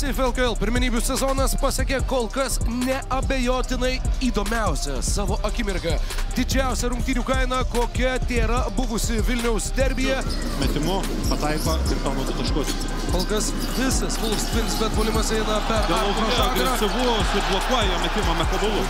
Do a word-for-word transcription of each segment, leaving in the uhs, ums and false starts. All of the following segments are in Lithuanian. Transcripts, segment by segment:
Safe L K L pirmenybių sezonas pasiekė kol kas neabejotinai įdomiausią savo akimirką. Didžiausia rungtynių kaina, kokia tėra buvusi Vilniaus derbyje. Metimu pataiko ir pelno du taškus. Kol kas visas Wolves Twins bet puolimas eina per Artūrą Žagarą. Agresyvus ir blokuoja metimą Mekabulu.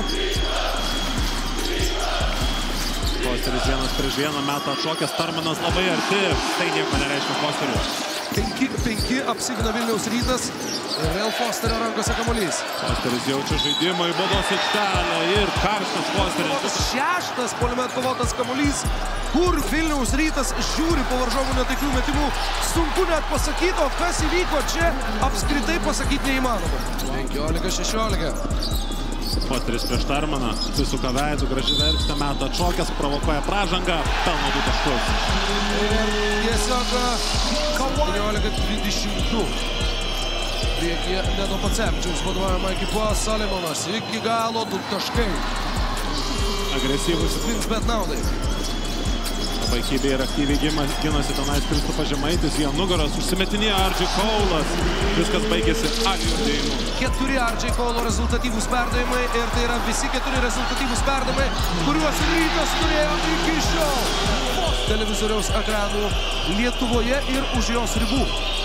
Fosteris vienas prieš vieną metą atšokęs, Tarmanas labai arti. Tai nieko nereiškia Fosteriui. penki penki apsigina Vilniaus Rytas ir vėl Fosterio rankose kamuolys. Fosteris jaučia žaidimą į baudos aikštelę ir karštas Fosteris. Šeštas puolime atkovotas kamuolys, kur Vilniaus Rytas žiūri po varžovų netaiklių metimų. Sunku net pasakyti, o kas įvyko čia, apskritai pasakyti neįmanoma. penkiolika šešiolika. Fosteris prieš Tarmaną, susisuka veidu, graži verkštė metą atšokęs, provokuoja pražangą, pelno du taškus. Tiesiog septyniolika dvidešimt du. Priekyje Nedo Pocepčiaus vadovaujama ekipa, Salimonas iki galo du taškai. Agresyvus Twins bet naudai. Labai kybiai ir aktyviai ginasi tenais Kristupas Žemaitis, jie nugaras užsimetinėja R J Kaulas. Viskas baigėsi Alių dėjimu. Keturi R J Kaulo rezultatyvūs perdavimai ir tai yra visi keturi rezultatyvūs perdavimai, kuriuos Rytas turėjo iki šiol televizoriaus ekranų Lietuvoje ir už jos ribų.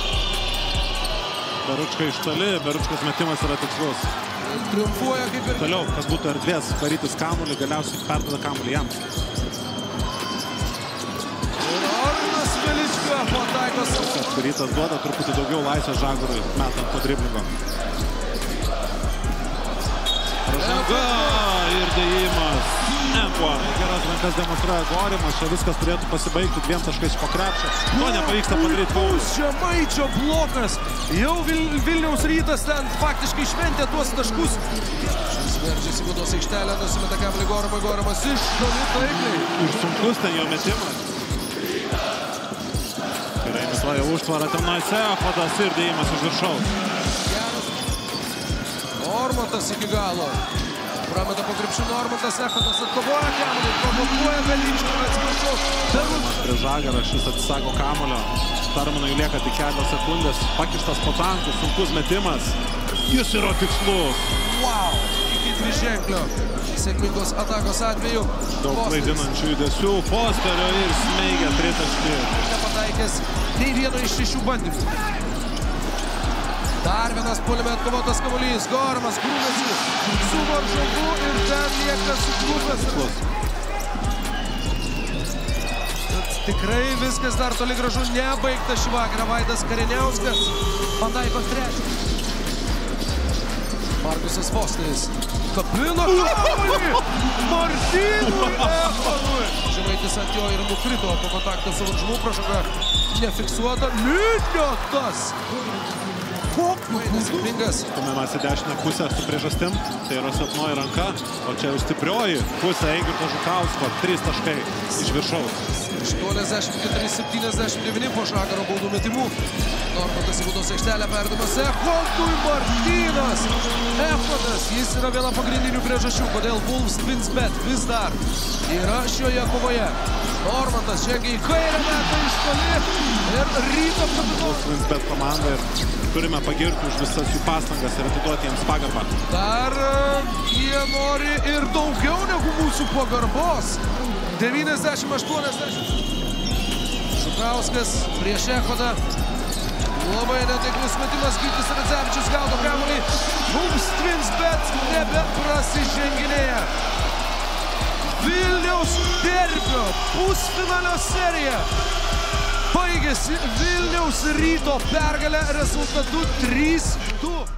Beručka iš toli, Beručkos metimas yra tikslus. Triumfuoja kaip ir... Toliau, kad būtų erdvės varytis kamuolį, galiausiai perdada kamuolį jam. Arnas Velička pataiko savo. Rytas duoda truputį daugiau laisvės Žagurui, metant po driblingo. Pražanga ir dėjimas. Nempo. Geras rankas demonstruoja Gorimas, čia viskas turėtų pasibaigti dviem taškais po krepšio. To nepavyksta padaryti Paulius. Žemaičio blokas. Jau Vil Vilniaus Rytas ten faktiškai šventė tuos taškus. Šis veržiasi baudos aikštelę, nusimeta kamuolį Gorimui, Gorimas iš toli taikliai. Ir sunkus ten jo metimas. Gerai imituoja užtvarą tenais Echodas ir dėjimas iš viršaus. Normantas iki galo. Prameta po krepšių Normantas, Echodas atkovoja kamuolį, provokuoja Veličką, atsiprašau. Prie Žagarą šis atsisako kamuolio. Tarmanui lieka tik kelios sekundės. Pakištas po tankų, sunkus metimas. Jis yra tikslus. Wow! Iki dviženklio. Sėkmingos atakos atveju. Daug klaidinančių judesių. Fosterio ir smeigia tritaškį. Nepataikęs nei vieno iš šešių bandymų. Dar vienas puolime atkovotas kamuolys. Gorimas grūmėsi su varžovu ir ten lieka suklupęs. Tikrai viskas dar toli gražu nebaigta šį vakarą. Vaidas Kareniauskas pataiko trečią. Markusas Fosteris kapino kamuolį Martynui Echodui. Žemaitis ant jo ir nukrito po kontaktą su varžovu. Pražanga nefiksuota. Liniotas. Sėkmingas. Stumiamas į dešinę pusę su priežastim. Tai yra silpnoji ranka. O čia jau stiprioji pusė Eigirto Žukausko. Trys taškai iš viršaus. aštuoniasdešimt keturi septyniasdešimt devyni po Žagaro baudų metimų. Normantas į baudos aikštelę perdavimas Echodui Martynas. Echodas, jis yra viena pagrindinių priežasčių, kodėl Wolves Twins bet vis dar yra šioje kovoje. Normantas žengia į kairę metą iš toli ir Ryto kapitonas. Twins bet komanda ir turime pagirti už visas jų pastangas ir atiduoti jiems pagarbą. Dar jie nori ir daugiau negu mūsų pagarbos. devyniasdešimt aštuoniasdešimt. Žukauskas prieš Echodą. Labai netaiklus metimas, Gytis Radzevičius gaudo kamuolį. Wolves Twins bet nebeprasiženginėja. Vilniaus derbio pusfinalio serija baigėsi Vilniaus Ryto pergalę rezultatu trys du.